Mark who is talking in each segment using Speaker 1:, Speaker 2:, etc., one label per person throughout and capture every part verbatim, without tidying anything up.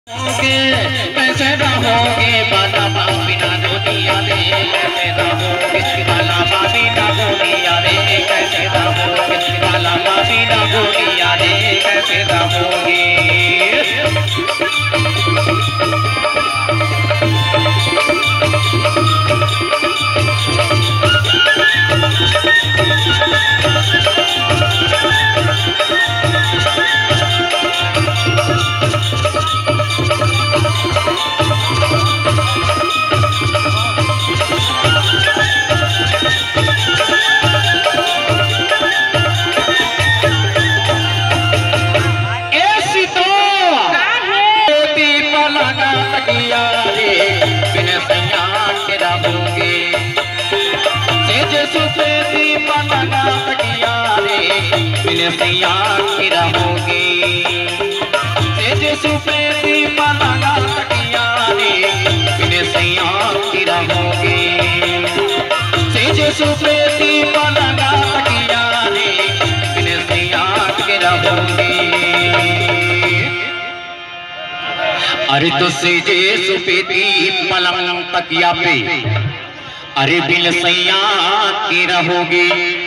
Speaker 1: कैसे रहोगे बाला बिना दुनिया रे, कैसे रहोगे बाला बिना दुनिया रे, कैसे रहोगे बाला बिना दुनिया रे, कैसे रहोगे। सैया की रहोगे तेज सुपेती पलगा तकिया रे, बिन सैया की रहोगे तेज सुपेती पलगा तकिया रे, बिन सैया की रहोगे। अरे तो सेजे सुपेती पलंग तकिया पे, अरे बिन सैया की रहोगे।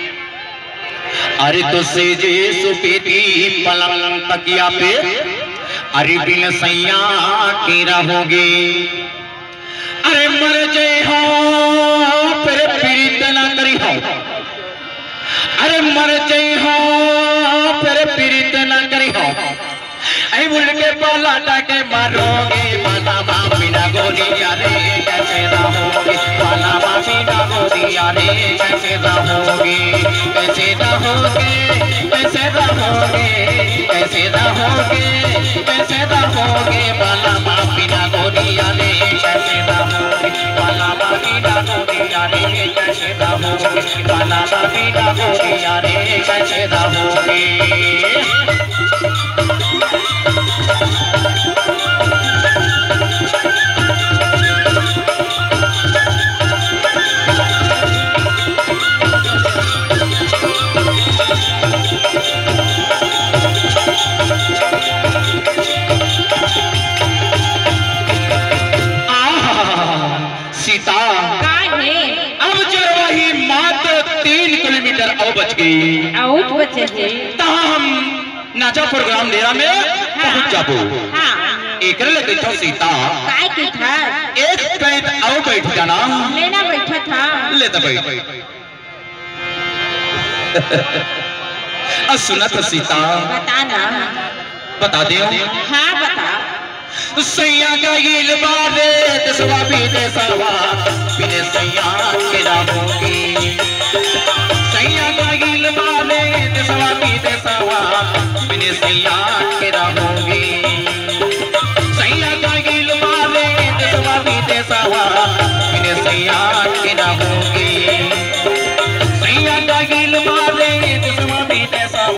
Speaker 1: अरे तो सेजे सुपेती पलंग तकिया पे, अरे बिन सैया के रहोगे। अरे मर जाए हो फिर पीड़ित ना करी हो, अरे मर जाए हो फिर पीड़ित ना करी हो। ऐ बुल के पाला टाके मारोगे बाला बिना गोदिया रे, कैसे रहोगे बाला बिना गोदिया रे, कैसे रहोगे कैसे रहोगे कैसे रहोगे कैसे रहोगे कैसे रहोगे बाला बिना गोदिया रे, कैसे रहोगे बाला बिना गोदिया रे, कैसे रहोगे बाला बिना गोदिया रे, कैसे रहोगे। सीता अब चरवाही मात्र तीन किलोमीटर और बच गई,
Speaker 2: और बचे थे
Speaker 1: तहाँ हम नाचा प्रोग्राम डेरा में पहुंच जाबो।
Speaker 2: हाँ
Speaker 1: एक लगे था सीता
Speaker 2: काय की था
Speaker 1: एक पैद और बैठ जाना,
Speaker 2: लेना बैठा था
Speaker 1: लेता बैठ। अब सुनत सीता
Speaker 2: बताना
Speaker 1: बता दे।
Speaker 2: हाँ बता।
Speaker 1: सैया गईल बारे दसवा भी दसवा बिन सैया के रहोगे, सैया गईल बारे दसवा भी दसवा बिन सैया के रहोगे।